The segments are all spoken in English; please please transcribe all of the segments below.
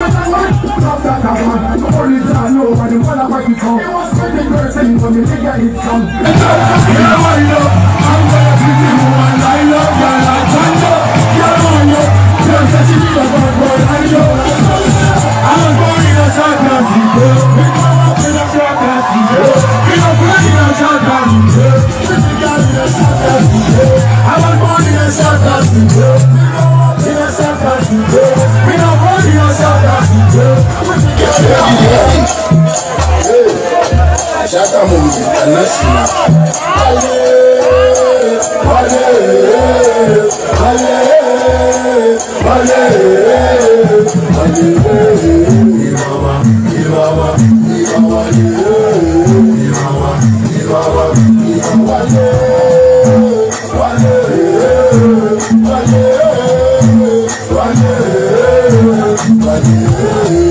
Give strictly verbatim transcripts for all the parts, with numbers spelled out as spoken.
Only John know when the one about it come. It was twenty percent when me nigga hit some. You know I love, I'm gonna treat you and I love you like Janjo. You know I love, girl said she need a bad boy I know. I was born in a shotgun seat, we grow up in a shotgun seat. We don't play in a shotgun seat, we together in a shotgun seat. I was born in a shotgun seat, we grow up in a shotgun seat. We don't play in a shotgun seat. Shaka Movie International. Wale, wale, wale, wale, wale. Iwawa, Iwawa, Iwawa, Iwawa, Iwawa, Iwawa, wale, wale, wale, wale.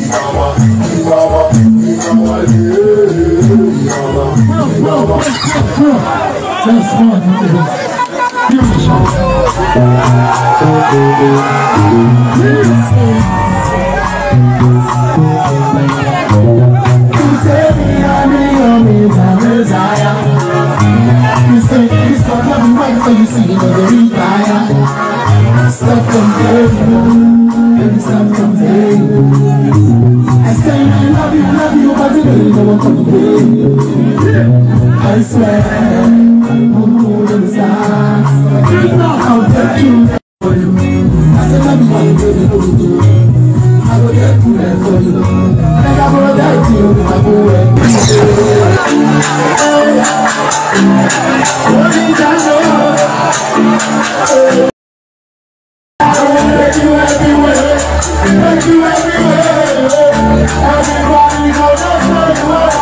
That's hard, you say me, I'm a Messiah. You say this God love you right, so you see you never retire. Stop complaining, and stop complaining. I say I love you, love you, but today no one complain. I swear, oh, the stars, I'll take you for you. I said love you, but baby, no you do. I will get you there for you. And I will die to you with my boy. Only God knows. I will take you everywhere, take you everywhere. Everybody knows that's what you want.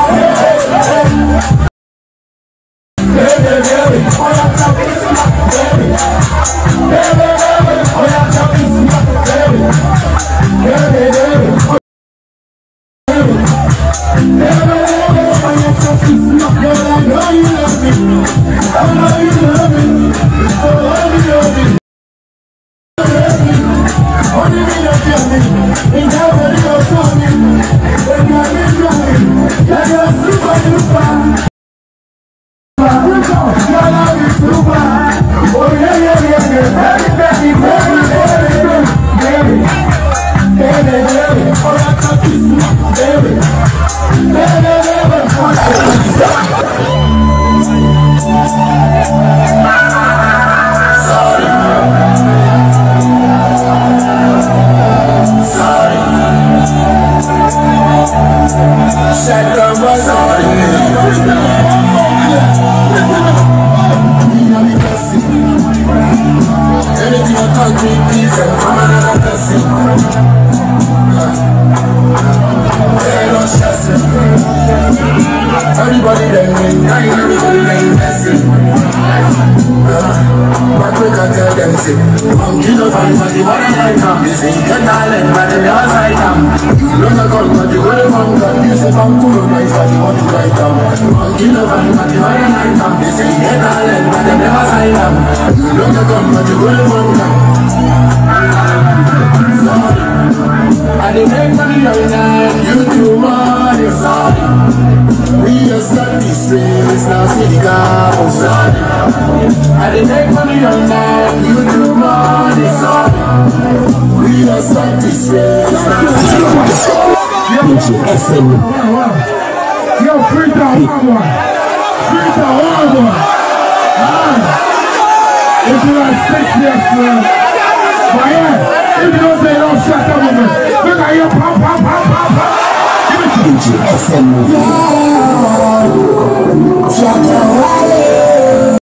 Baby, baby, oh yeah, tell me baby. Baby, baby, oh yeah, tell me baby. Baby, baby, oh baby. Baby, baby, oh yeah, tell me girl, I know you love me. I know you love me. Oh, love me, love me. Only me that feel me. In that way you're coming. When you're in driving, you're a super duper. Oh yeah, yeah, yeah, yeah, baby, baby, baby, baby, baby, baby, baby, oh yeah, touch this, baby, baby, baby, sorry, sorry, shut down my sorry. Anything I touch me, please, I'm another blessing. Hello, Shasta. Everybody then, everybody then, blessing. But we can tell them, say, monkey no fun, but you wanna like them. They say, get talent, but they are side them. You know the gun, but you wanna fun, but you say, I'm cool, nice, but you want to write them. Monkey no fun, but you wanna like them. They say, get talent, but they never side them. You know the gun, but you wanna fun, sorry. I didn't make money right now, you do money, sorry. We just got these streets, now see the gap, sorry. I didn't make money right now, you do money, sorry. We just got these streets, now see the gap. Yo, free down one one. Free down one one. If you like six years, man. But yeah. If you don't say no, shut up with me. Look at you, pop, pop, pop, pop, pop. Give it to me. Shut up,